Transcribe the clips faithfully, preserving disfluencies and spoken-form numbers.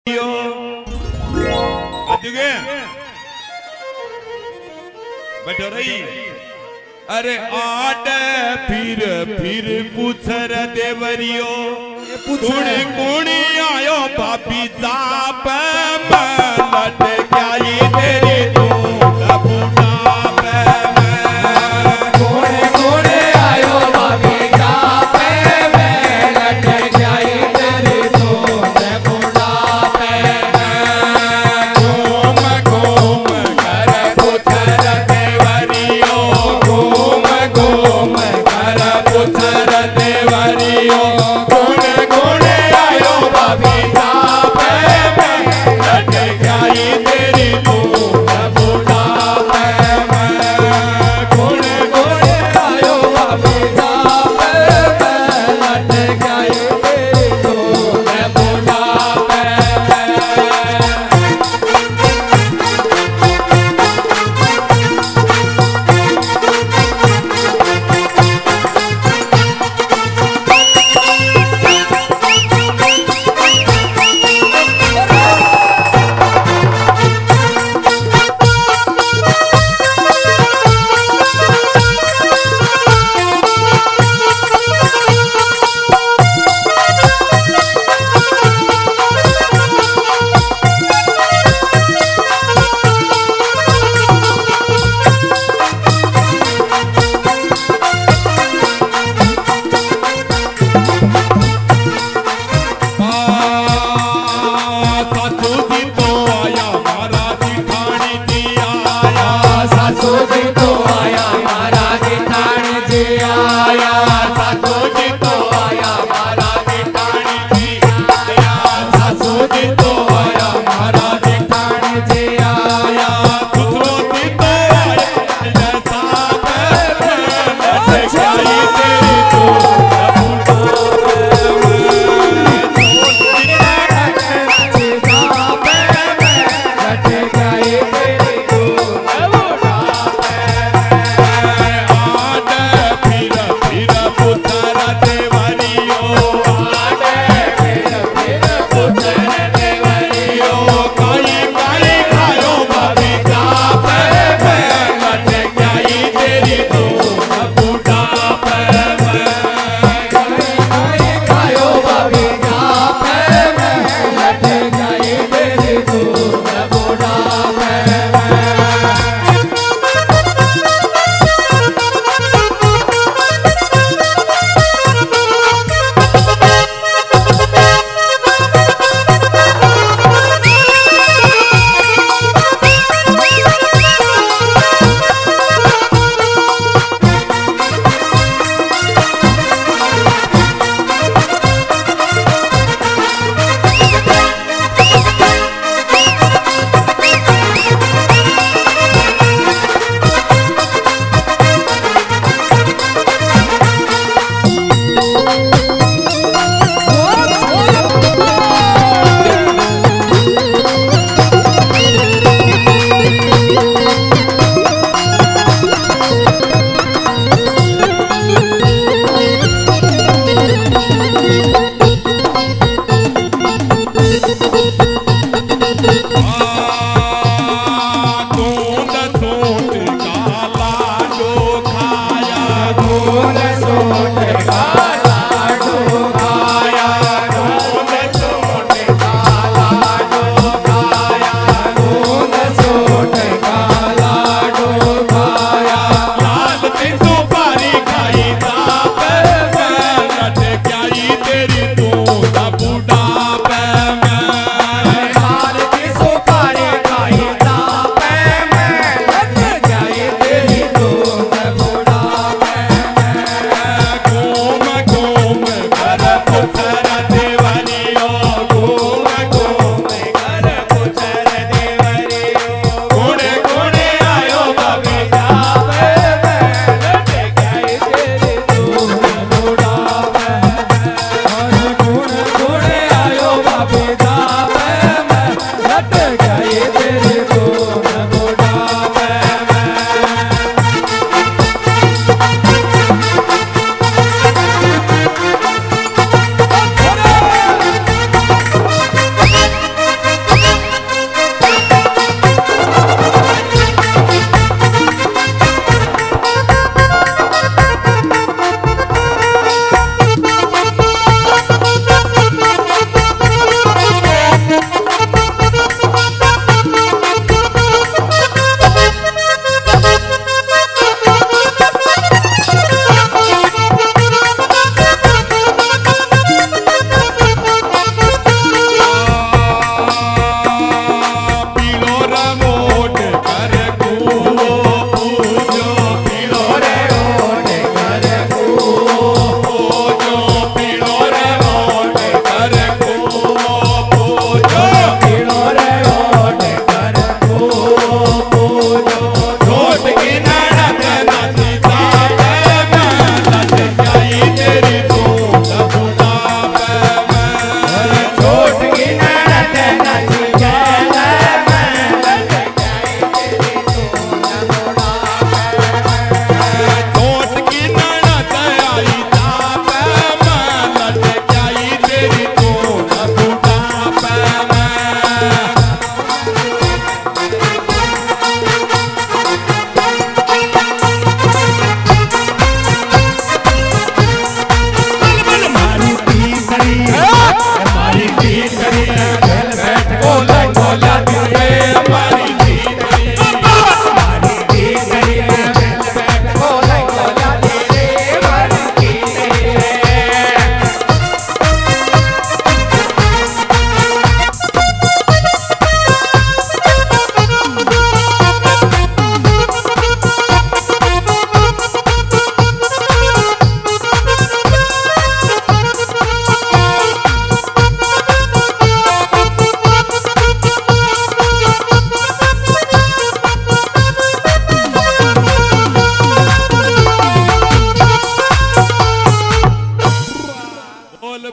बैठो रही। अरे आड फिर फिर पूछर देवरियो कुणी कुणी आयो भाभी जापे में लट गई तेरी दूध बुढ़ापे में। कुणी कुणी आयो भाभी जापे में लट गई तेरी दूध बुढ़ापे में। घूम घूम कर पूछर देवरियो घूम घूम कर पूछर देवरियो कुणी कुणी आयो भाभी जापे में लट गई तेरी दूध बुढ़ापे में। कुणी कुणी आयो भाभी जापे में लट गई तेरी दूध बुढ़ापे में। सासू जी तो आया मारा जिठाणी जी आया। सासू जी तो आया मारा जिठाणी जी आया। सासू जी तो आया मारा जिठाणी जी आया। ससुरो जी तो आया जैसा लट गई तेरी दूध दूध सूट का लाडू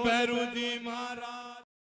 पैरू दी